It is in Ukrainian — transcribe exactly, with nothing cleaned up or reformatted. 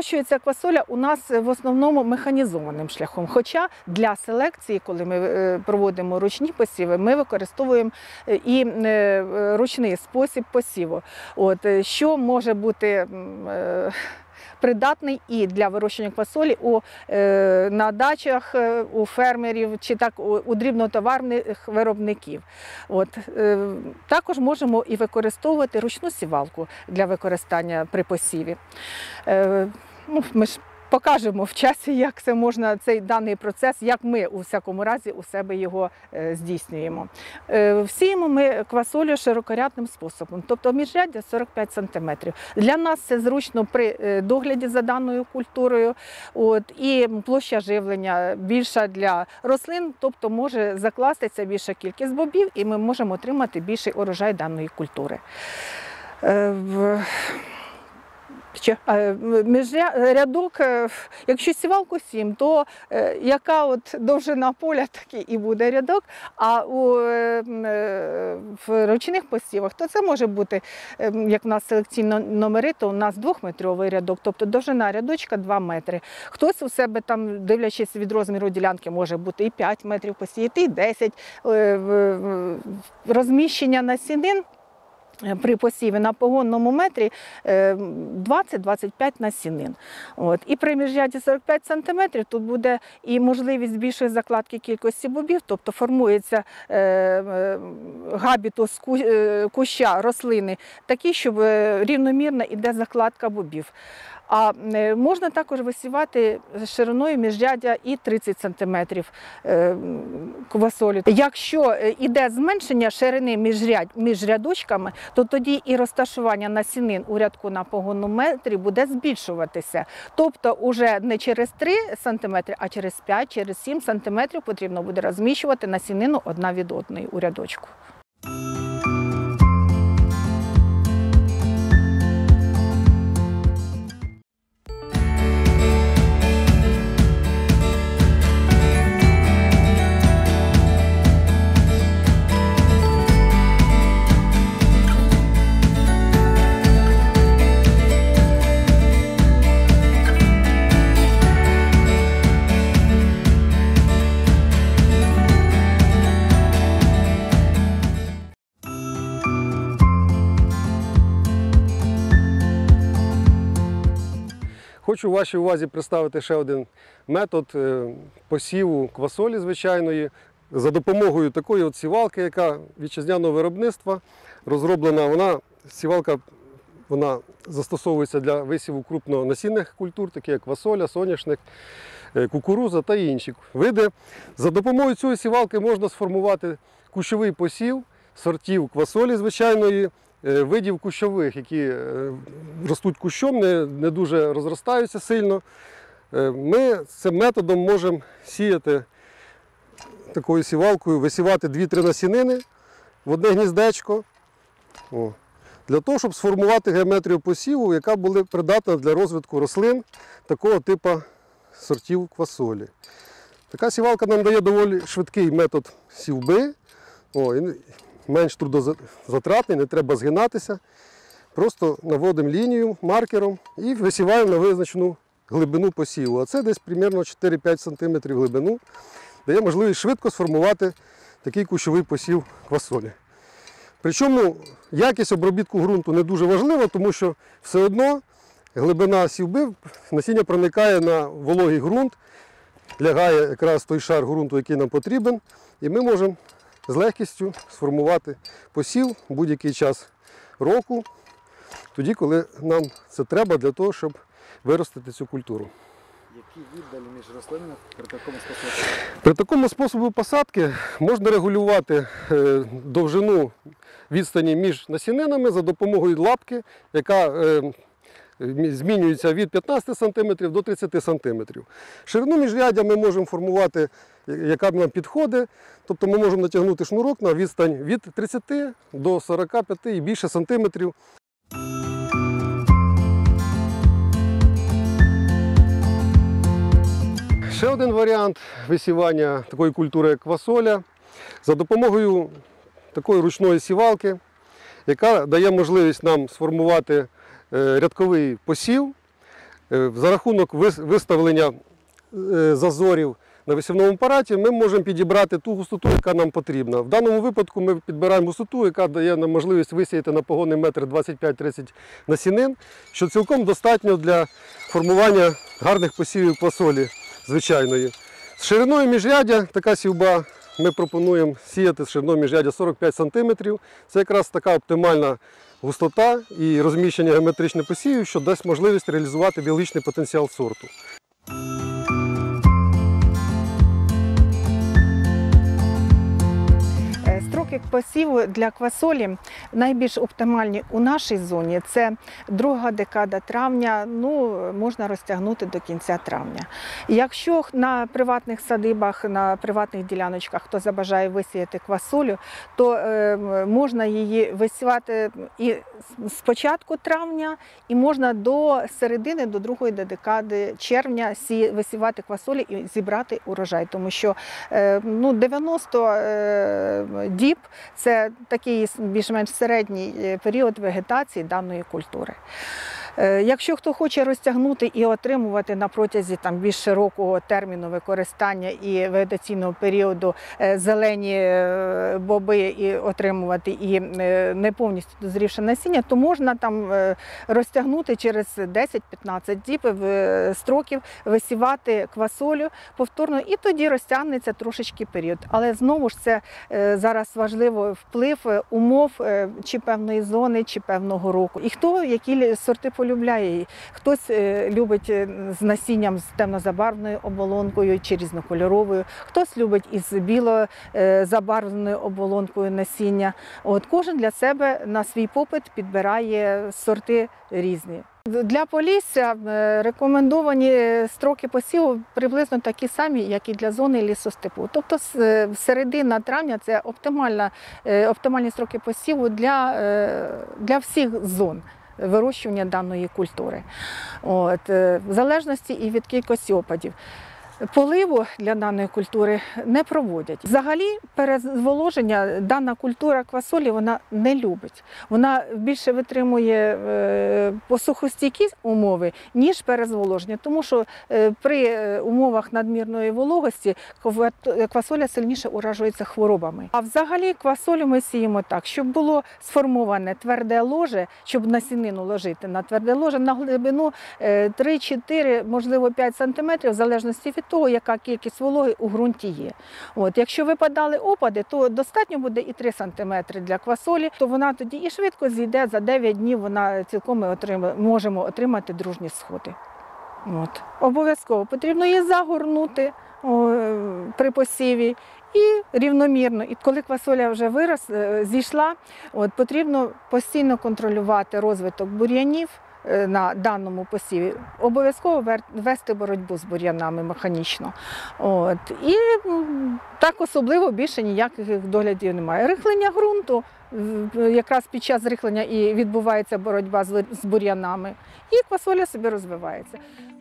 Вирощується квасоля у нас в основному механізованим шляхом. Хоча для селекції, коли ми проводимо ручні посіви, ми використовуємо і ручний спосіб посіву. От, що може бути придатний і для вирощення квасолі у, е, на дачах у фермерів чи так у, у дрібнотоварних виробників. От, е, також можемо і використовувати ручну сівалку для використання при посіві. Е, ну, ми ж покажемо в часі, як це можна, цей даний процес, як ми у всякому разі у себе його е, здійснюємо. Е, всіємо ми квасолю широкорядним способом, тобто міжряддя сорок п'ять сантиметрів. Для нас це зручно при е, догляді за даною культурою, от, і площа живлення більша для рослин, тобто може закластися більша кількість бобів і ми можемо отримати більший урожай даної культури. Е, в... Що? Міжрядок, якщо сівалку сім, то яка от довжина поля, такий і буде рядок, а у, в ручних посівах, то це може бути, як в нас селекційні номери, то у нас двохметровий рядок, тобто довжина рядочка два метри. Хтось у себе, там, дивлячись від розміру ділянки, може бути і п'ять метрів посіяти, і десять. Розміщення насінин при посіві на погонному метрі двадцять - двадцять п'ять насінин. От. І при міжряді сорок п'ять сантиметрів тут буде і можливість більшої закладки кількості бобів, тобто формується габітус куща рослини такий, щоб рівномірно йде закладка бобів. А можна також висівати шириною міжряддя і тридцять сантиметрів квасолі. Якщо йде зменшення ширини міжряд, між рядочками, то тоді і розташування насінин у рядку на погонному метрі буде збільшуватися. Тобто вже не через три сантиметри, а через п'ять, через сім сантиметрів потрібно буде розміщувати насінину одна від одної у рядочку. Хочу вашій увазі представити ще один метод посіву квасолі звичайної за допомогою такої от сівалки, яка вітчизняного виробництва розроблена. Вона, сівалка, вона застосовується для висіву крупнонасінних культур, такі як квасоля, соняшник, кукурудза та інші види. За допомогою цієї сівалки можна сформувати кущовий посів сортів квасолі звичайної, видів кущових, які ростуть кущом, не, не дуже розростаються сильно. Ми цим методом можемо сіяти такою сівалкою, висівати дві-три насінини в одне гніздечко, О. для того, щоб сформувати геометрію посіву, яка була придатна для розвитку рослин такого типу сортів квасолі. Така сівалка нам дає доволі швидкий метод сівби. О, менш трудозатратний, не треба згинатися. Просто наводимо лінію маркером і висіваємо на визначену глибину посіву. А це десь приблизно чотири-п'ять сантиметрів глибину. Дає можливість швидко сформувати такий кущовий посів квасолі. Причому якість обробітку ґрунту не дуже важлива, тому що все одно глибина сівби, насіння проникає на вологий ґрунт, лягає якраз той шар ґрунту, який нам потрібен, і ми можемо з легкістю сформувати посів в будь-який час року, тоді, коли нам це треба для того, щоб виростити цю культуру. Які віддалі між рослинами при такому способі? При такому способі посадки можна регулювати довжину відстані між насінинами за допомогою лапки, яка змінюється від п'ятнадцяти сантиметрів до тридцяти сантиметрів. Ширину міжряддя ми можемо формувати, яка нам підходить. Тобто ми можемо натягнути шнурок на відстань від тридцяти до сорока п'яти і більше сантиметрів. Ще один варіант висівання такої культури, як квасоля, за допомогою такої ручної сівалки, яка дає можливість нам сформувати рядковий посів Е, За рахунок вис- виставлення е, зазорів на висівному апараті ми можемо підібрати ту густоту, яка нам потрібна. В даному випадку ми підбираємо густоту, яка дає нам можливість висіяти на погонний метр двадцять п'ять тридцять насінин, що цілком достатньо для формування гарних посівів квасолі звичайної. З шириною міжряддя така сівба ми пропонуємо сіяти з шириною міжряддя сорок п'ять сантиметрів. Це якраз така оптимальна густота і розміщення геометричних посівів, що дасть можливість реалізувати біологічний потенціал сорту. Строки посіву для квасолі найбільш оптимальні у нашій зоні. Це друга декада травня, ну, можна розтягнути до кінця травня. Якщо на приватних садибах, на приватних діляночках хто забажає висіяти квасолю, то е, можна її висівати і з початку травня, і можна до середини, до другої декади червня сі, висівати квасолі і зібрати урожай. Тому що е, ну, дев'яносто е, діб – це такий більш-менш середній період вегетації даної культури. Якщо хто хоче розтягнути і отримувати на протязі там, більш широкого терміну використання і вегетаційного періоду зелені боби і отримувати і не повністю дозрівше насіння, то можна там розтягнути через десять-п'ятнадцять діб строків, висівати квасолю повторно, і тоді розтягнеться трошечки період. Але знову ж це зараз важливо вплив умов чи певної зони, чи певного року. І хто які сорти полюбляє її. Хтось любить з насінням з темнозабарвною оболонкою чи різнокольоровою, хтось любить із білозабарвленою оболонкою насіння. От, кожен для себе на свій попит підбирає сорти різні. Для Полісся рекомендовані строки посіву приблизно такі самі, як і для зони лісостепу. Тобто середина травня – це оптимальна, оптимальні строки посіву для, для всіх зон вирощування даної культури. От, в залежності і від кількості опадів. Поливу для даної культури не проводять. Взагалі перезволоження дана культура квасолі вона не любить. Вона більше витримує посухостійкі умови, ніж перезволоження. Тому що при умовах надмірної вологості квасоля сильніше уражується хворобами. А взагалі квасолю ми сіємо так, щоб було сформоване тверде ложе, щоб насінину ложити на тверде ложе на глибину три-чотири, можливо п'ять сантиметрів, в залежності від того, яка кількість вологи у ґрунті є. От, якщо випадали опади, то достатньо буде і три сантиметри для квасолі, то вона тоді і швидко зійде, за дев'ять днів вона цілком ми отримає, можемо отримати дружні сходи. От. Обов'язково потрібно її загорнути о, при посіві і рівномірно. І коли квасоля вже вирос, зійшла, от, потрібно постійно контролювати розвиток бур'янів на даному посіві, обов'язково вести боротьбу з бур'янами механічно. От. І так особливо більше ніяких доглядів немає. Рихлення ґрунту, якраз під час рихлення і відбувається боротьба з бур'янами, і квасоля собі розвивається.